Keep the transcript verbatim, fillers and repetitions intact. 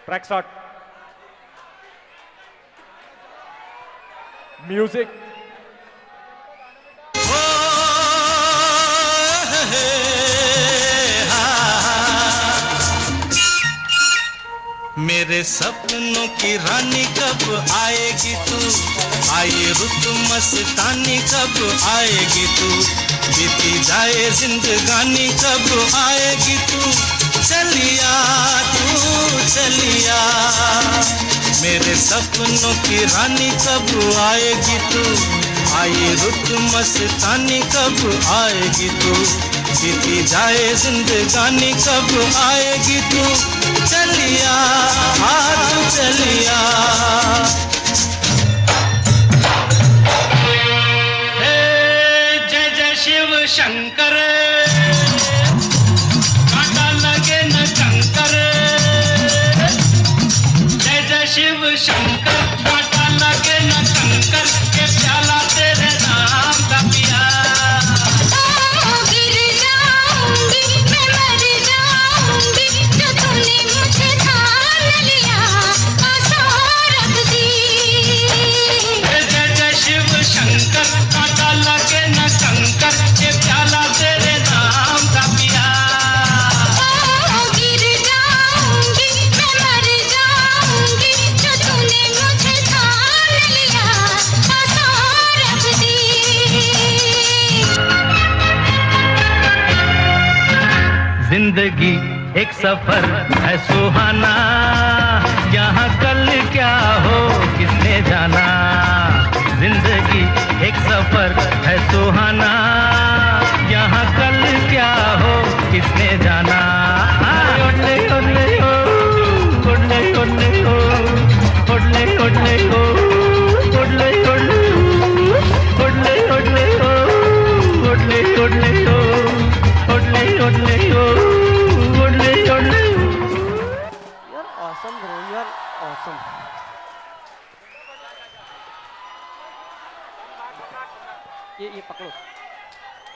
Track start. Music. मेरे सपनों की रानी कब आएगी तू, आई रुत मस्तानी कब आएगी तू, बीती जाए जिंदगानी कब आएगी तू, चलिया तू चलिया। मेरे सपनों की रानी कब आएगी तू, आई रुत मस्तानी कब आएगी तू, बीती जाए जिंदगानी कब आएगी तू, चलिया हाथ चलिया। हे जय जय शिव शंकर, कांटा लगे न कंकर, जय जय शिव शंकर, कांटा लगे न कंकर, के प्याला तेरे नाम का पिया। जिंदगी एक सफर है सुहाना, यहाँ कल क्या हो किसने जाना। जिंदगी एक सफर है सुहाना, यहाँ कल क्या हो किसने जाना। ओडले ओडले हो, ओडले ओडले हो, ओडले ओडले हो, ओडले ओडले हो, ओडले ओडले हो, ओडले ओडले हो, ओडले ओडले हो, ओडले ओडले हो। यार ऑसम ब्रो, यार ऑसम। ये ये पकड़ो।